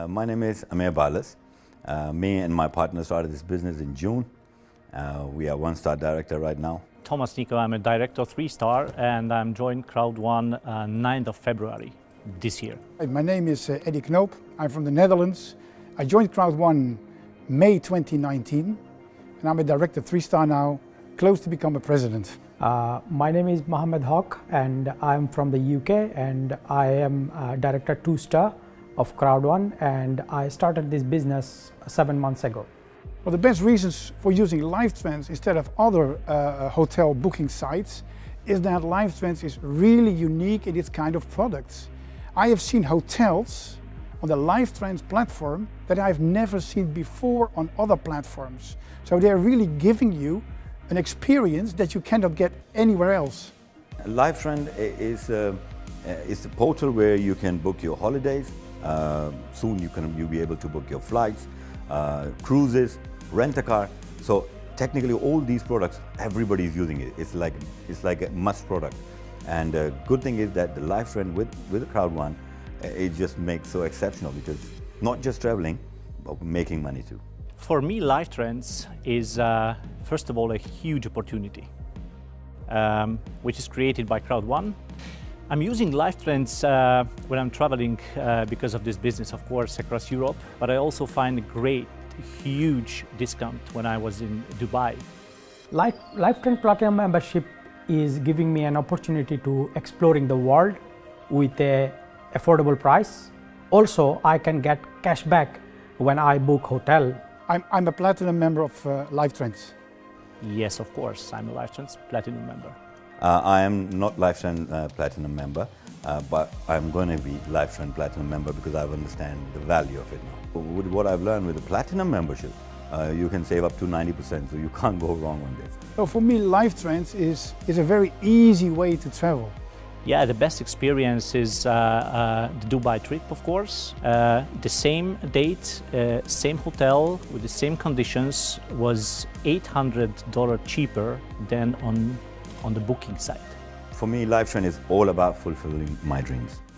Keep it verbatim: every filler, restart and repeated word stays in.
Uh, my name is Amir Balas. Uh, me and my partner started this business in June. Uh, we are one-star director right now. Thomas Nico, I'm a director three-star and I'm joined CROWD one uh, ninth of February this year. My name is uh, Eddie Knoop. I'm from the Netherlands. I joined CROWD one May twenty nineteen and I'm a director three-star now, close to become a president. Uh, my name is Mohammed Haq and I'm from the U K and I am uh, director two-star of CROWD one and I started this business seven months ago. Well, the best reasons for using LifeTRNDS instead of other uh, hotel booking sites is that LifeTRNDS is really unique in its kind of products. I have seen hotels on the LifeTRNDS platform that I've never seen before on other platforms. So they're really giving you an experience that you cannot get anywhere else. LifeTRNDS is, uh, is the portal where you can book your holidays. Uh, soon you can you'll be able to book your flights, uh, cruises, rent a car. So technically all these products, everybody is using it. It's like, it's like a must product. And the good thing is that the LifeTRNDS with, with CROWD one, it just makes so exceptional because not just traveling, but making money too. For me, LifeTRNDS is, uh, first of all, a huge opportunity, um, which is created by CROWD one. I'm using LifeTRNDS uh, when I'm traveling uh, because of this business, of course, across Europe, but I also find a great, huge discount when I was in Dubai. Life, LifeTRNDS Platinum membership is giving me an opportunity to exploring the world with a affordable price. Also, I can get cash back when I book hotel. I'm, I'm a platinum member of uh, LifeTRNDS. Yes, of course, I'm a LifeTRNDS Platinum member. Uh, I am not LifeTRNDS uh, Platinum member, uh, but I'm going to be LifeTRNDS Platinum member because I understand the value of it now. With what I've learned with the Platinum membership, uh, you can save up to ninety percent, so you can't go wrong on this. So for me, LifeTRNDS is, is a very easy way to travel. Yeah, the best experience is uh, uh, the Dubai trip, of course. Uh, the same date, uh, same hotel, with the same conditions was eight hundred dollars cheaper than on, on the booking site. For me, LifeTRNDS is all about fulfilling my dreams.